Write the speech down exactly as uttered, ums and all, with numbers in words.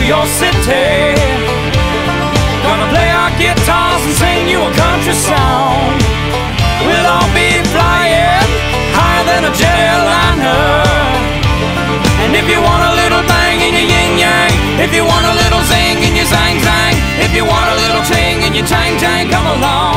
your city. Gonna play our guitars and sing you a country song. We'll all be flying higher than a jetliner. And if you want a little bang in your yin yang, if you want a little zing in your zang zang, if you want a little ching in your chang chang, come along.